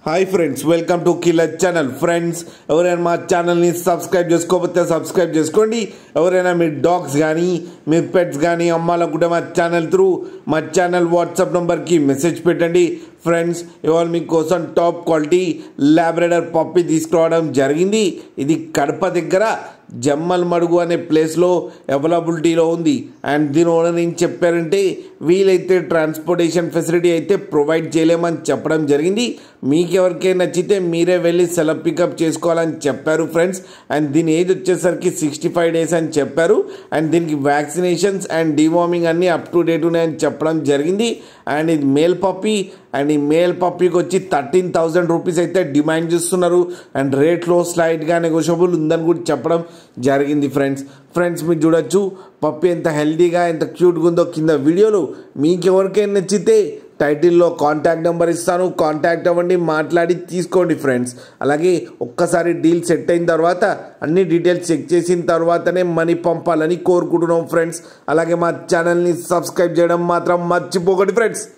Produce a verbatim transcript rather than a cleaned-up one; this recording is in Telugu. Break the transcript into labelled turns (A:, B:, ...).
A: Hi friends, welcome to killer channel. Friends, ఎవరైనా మా ఛానల్ని సబ్స్క్రైబ్ చేసుకోకపోతే సబ్స్క్రైబ్ చేసుకోండి. ఎవరైనా మీ డాగ్స్ కానీ మీ పెట్స్ కానీ అమ్మాలనుకుంటే మా ఛానల్ త్రూ మా ఛానల్ వాట్సాప్ నెంబర్కి మెసేజ్ పెట్టండి. ఫ్రెండ్స్, ఇవాళ మీకోసం టాప్ క్వాలిటీ లాబ్రాడర్ పప్పీ తీసుకురావడం జరిగింది. ఇది కడప దగ్గర జమ్మల్ మడుగు అనే ప్లేస్లో అవైలబిలిటీలో ఉంది. అండ్ దీని ఓనర్ ఏం చెప్పారంటే, వీలైతే ట్రాన్స్పోర్టేషన్ ఫెసిలిటీ అయితే ప్రొవైడ్ చేయలేమని చెప్పడం జరిగింది. మీకు ఎవరికైనా నచ్చితే మీరే వెళ్ళి సెలవు పికప్ చేసుకోవాలని చెప్పారు ఫ్రెండ్స్. అండ్ దీని ఏజ్ వచ్చేసరికి సిక్స్టీ ఫైవ్ డేస్ అని చెప్పారు. అండ్ దీనికి వ్యాక్సినేషన్స్ అండ్ డివార్మింగ్ అన్నీ అప్ టు డేట్ ఉన్నాయని చెప్పడం జరిగింది. అండ్ ఇది మేల్ పప్పీ. అండ్ ఈ మేల్ పప్పీకి వచ్చి థర్టీన్ థౌజండ్ రూపీస్ అయితే డిమాండ్ చేస్తున్నారు. అండ్ రేట్లో స్లైడ్గా నెగోషియబుల్ ఉందని కూడా చెప్పడం జరిగింది ఫ్రెండ్స్. ఫ్రెండ్స్, మీరు చూడొచ్చు పప్పీ ఎంత హెల్తీగా ఎంత క్యూట్గా ఉందో కింద వీడియోలో. మీకు ఎవరికైనా నచ్చితే టైటిల్లో కాంటాక్ట్ నెంబర్ ఇస్తాను, కాంటాక్ట్ అవ్వండి, మాట్లాడి తీసుకోండి ఫ్రెండ్స్. అలాగే ఒక్కసారి డీల్ సెట్ అయిన తర్వాత అన్ని డీటెయిల్స్ చెక్ చేసిన తర్వాతనే మనీ పంపాలని కోరుకుంటున్నాం ఫ్రెండ్స్. అలాగే మా ఛానల్ని సబ్స్క్రైబ్ చేయడం మాత్రం మర్చిపోకండి ఫ్రెండ్స్.